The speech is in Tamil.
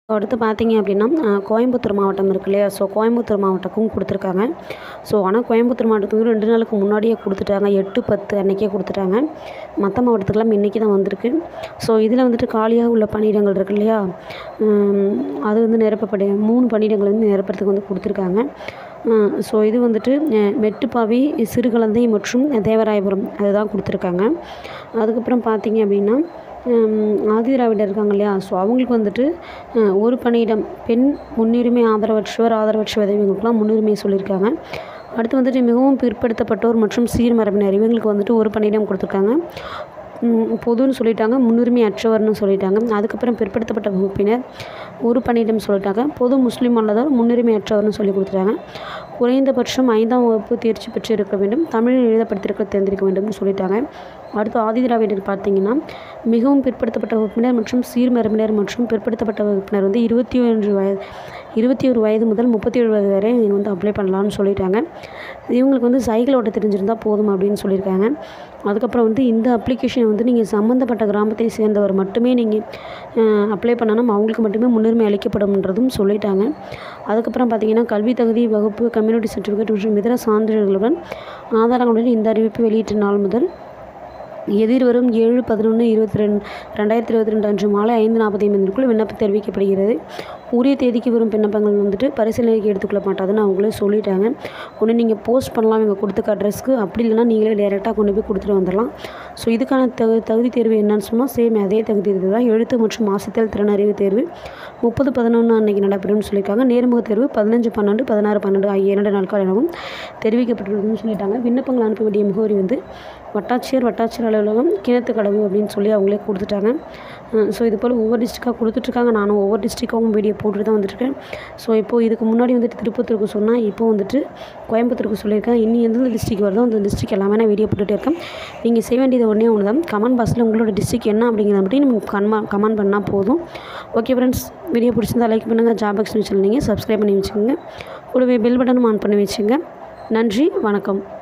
அடுத்து பார்த்தீங்க அப்படின்னா கோயம்புத்தூர் மாவட்டம் இருக்கு இல்லையா? ஸோ கோயம்புத்தூர் மாவட்டக்கும் கொடுத்துருக்காங்க. ஸோ ஆனால் கோயம்புத்தூர் மாவட்டத்துக்கு 2 நாளுக்கு முன்னாடியே கொடுத்துட்டாங்க. 8, 10 அன்றைக்கே கொடுத்துட்டாங்க. மற்ற மாவட்டத்துக்கெல்லாம் இன்றைக்கி தான் வந்திருக்கு. ஸோ இதில் வந்துட்டு காலியாக உள்ள பணியிடங்கள் இருக்கு இல்லையா? அது வந்து 3 பணியிடங்கள் வந்து நிரப்புறதுக்கு வந்து கொடுத்துருக்காங்க. ஸோ இது வந்துட்டு மெட்டுப்பாவி, சிறுகலந்தை மற்றும் தேவராயபுரம் அதுதான் கொடுத்துருக்காங்க. அதுக்கப்புறம் பார்த்தீங்க அப்படின்னா ஆதிதிராவிடர் இருக்காங்க இல்லையா? ஸோ அவங்களுக்கு வந்துட்டு ஒரு பணியிடம் பெண் முன்னுரிமை ஆதரவற்றோர், ஆதரவற்ற விதவைகளுக்கெல்லாம் முன்னுரிமை சொல்லியிருக்காங்க. அடுத்து வந்துட்டு மிகவும் பிற்படுத்தப்பட்டோர் மற்றும் சீர்மரபினர் இவங்களுக்கு வந்துட்டு ஒரு பணியிடம் கொடுத்துருக்காங்க. பொதுன்னு சொல்லிட்டாங்க, முன்னுரிமை அற்றவர்னு சொல்லிட்டாங்க. அதுக்கப்புறம் பிற்படுத்தப்பட்ட வகுப்பினர் ஒரு பணியிடம் சொல்லிட்டாங்க. பொது முஸ்லீம் அல்லாதவர் முன்னுரிமை அற்றவர்னு சொல்லி கொடுத்துட்டாங்க. குறைந்தபட்சம் 5ஆம் வகுப்பு தேர்ச்சி பெற்று இருக்க வேண்டும், தமிழில் எழுதப்படுத்திருக்க தெரிந்திருக்க வேண்டும்னு சொல்லிட்டாங்க. அடுத்து ஆதிதிராவிடர் பார்த்தீங்கன்னா மிகவும் பிற்படுத்தப்பட்ட வகுப்பினர் மற்றும் சீர்மரபினர் மற்றும் பிற்படுத்தப்பட்ட வகுப்பினர் வந்து 21 வயது முதல் 37 வயது வரை நீங்கள் வந்து அப்ளை பண்ணலான்னு சொல்லிட்டாங்க. இவங்களுக்கு வந்து சைக்கிள் ஓட்ட தெரிஞ்சிருந்தால் போதும் அப்படின்னு சொல்லியிருக்காங்க. அதுக்கப்புறம் வந்து இந்த அப்ளிகேஷன் வந்து நீங்கள் சம்மந்தப்பட்ட கிராமத்தை சேர்ந்தவர் மட்டுமே நீங்கள் அப்ளை பண்ணணும், அவங்களுக்கு மட்டுமே முன்னுரிமை அளிக்கப்படும்ன்றதும் சொல்லிட்டாங்க. அதுக்கப்புறம் பார்த்தீங்கன்னா கல்வி தகுதி, வகுப்பு, கம்யூனிட்டி சர்டிஃபிகேட் மற்றும் இதர சான்றிதழ்களுடன் ஆதாரங்களுடன் இந்த அறிவிப்பு வெளியிட்ட நாள் முதல் எதிர்வரும் 7/11/2022 அன்று மாலை 5:45 விண்ணப்பம் தெரிவிக்கப்படுகிறது. உரிய தேதிக்கு வரும் விண்ணப்பங்கள் வந்துட்டு பரிசீலனைக்கு எடுத்துக்கொள்ள மாட்டாதுன்னு அவங்களே சொல்லிட்டாங்க. ஒன்று நீங்கள் போஸ்ட் பண்ணலாம் இவங்க கொடுத்துக்க அட்ரஸ்க்கு, அப்படி இல்லைனா நீங்களே டேரெக்டாக கொண்டு போய் கொடுத்துட்டு வந்துடலாம். ஸோ இதுக்கான தகுதி தேர்வு என்னன்னு சொன்னால் சேம் அதே தகுதி தேர்வு தான். எழுத்து மற்றும் வாசித்தல் திறன் அறிவு தேர்வு 30/11 அன்றைக்கி நடைபெறும்னு சொல்லியிருக்காங்க. நேர்முக தேர்வு 15/12, 16/12 ஆகிய 2 நாட்கள் எனவும் தெரிவிக்கப்பட்டுள்ளதுன்னு சொல்லிட்டாங்க. விண்ணப்பங்கள் அனுப்ப வேண்டிய முகவரி வந்து வட்டாட்சியர் அலுவலகம், கிணத்துக்கடவு அப்படின்னு சொல்லி அவங்களே கொடுத்துட்டாங்க. ஸோ இது போல் ஒவ்வொரு டிஸ்ட்ரிக்டாக கொடுத்துட்ருக்காங்க. நானும் ஒவ்வொரு டிஸ்ட்ரிக்டாகவும் வீடியோ போட்டுட்டு தான் வந்துட்டுருக்கேன். ஸோ இப்போது இதுக்கு முன்னாடி வந்துட்டு திருப்பத்தூருக்கு சொன்னால் இப்போ வந்துட்டு கோயம்புத்தூருக்கு சொல்லியிருக்கேன். இன்னும் எந்தெந்த டிஸ்ட்ரிக் வருதோ அந்த டிஸ்ட்ரிக் எல்லாமே நான் வீடியோ போட்டுகிட்டே இருக்கேன். நீங்கள் செய்ய வேண்டியது ஒன்று தான், கமெண்ட் பாக்ஸில் உங்களோட டிஸ்ட்ரிக் என்ன அப்படிங்கிறத மட்டும் நீங்கள் கமெண்ட் பண்ணால் போதும். ஓகே ஃப்ரெண்ட்ஸ், வீடியோ பிடிச்சிருந்தா லைக் பண்ணுங்கள், ஜாப் பாக்ஸ் வச்சுருந்தீங்க சப்ஸ்கிரைப் பண்ணி வச்சுக்கோங்க, கூடவே பெல் பட்டனும் ஆன் பண்ணி வச்சுங்க. நன்றி, வணக்கம்.